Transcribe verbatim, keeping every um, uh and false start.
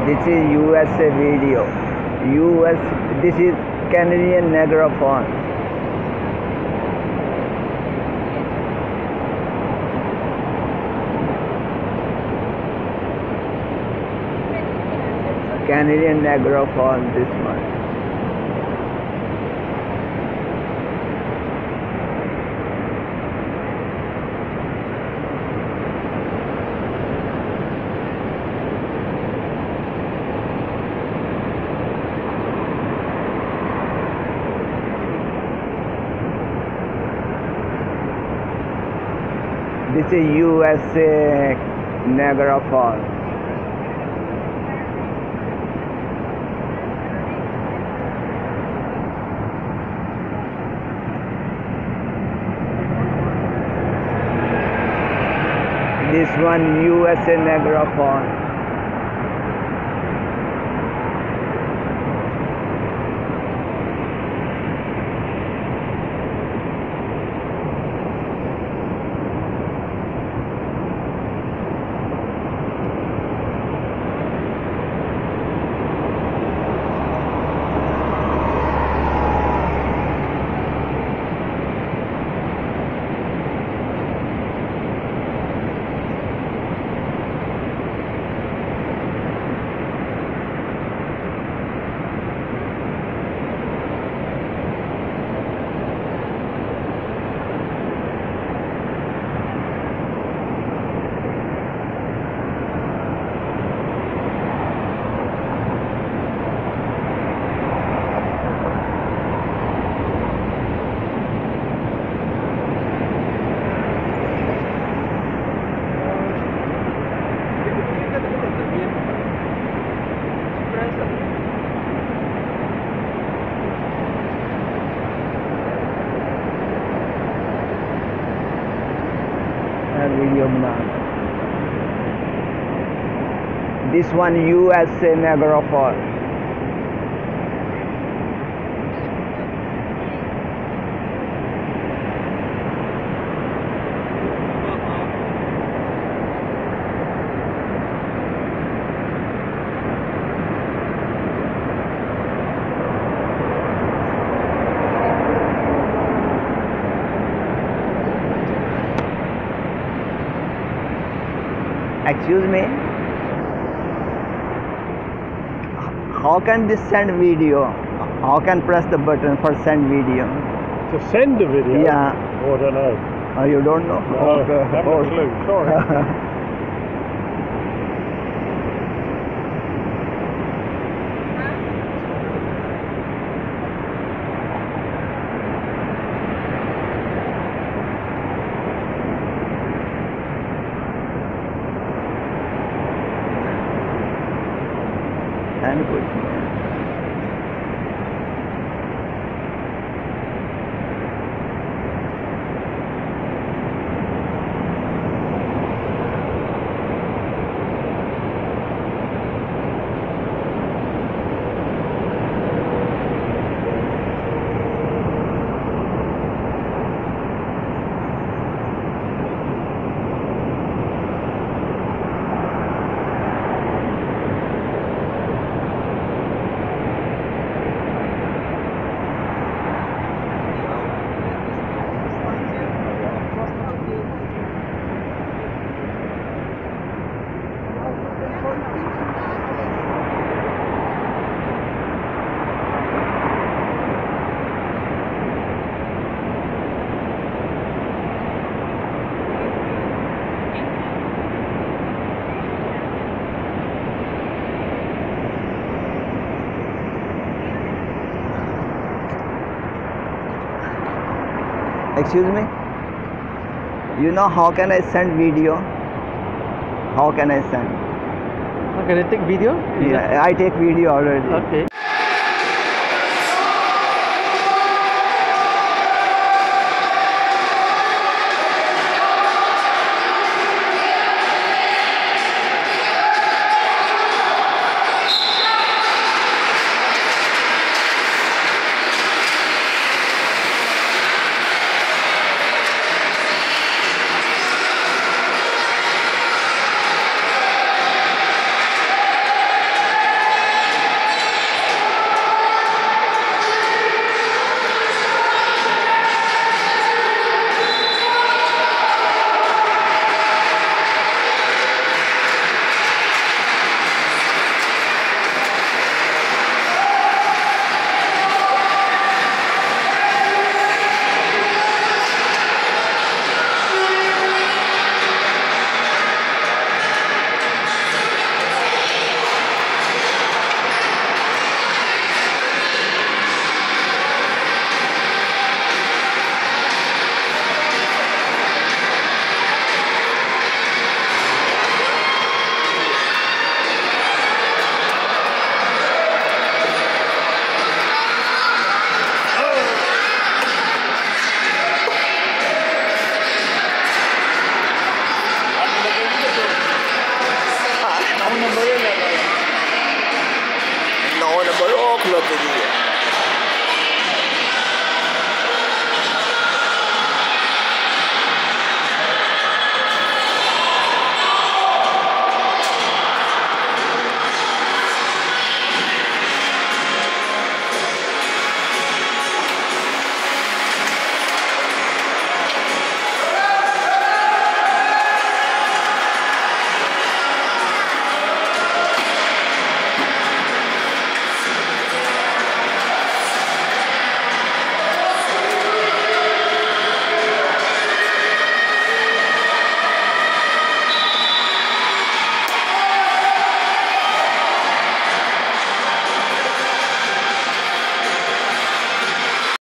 This is U S A video. U S. This is Canadian Niagara Falls. Canadian Niagara Falls. This one. This is U S A Niagara Falls. This one U S A Niagara Falls. Video bana. This one U S A Niagara Falls. Excuse me, how can this send video? How can press the button for send video? To send the video? Yeah. Oh, I don't know. Oh, you don't know? No, Okay. I haven't a clue, sorry. And good. Excuse me, you know how can I send video? How can I send? Oh, can I take video? You Yeah, just... I take video already. Okay. of the video.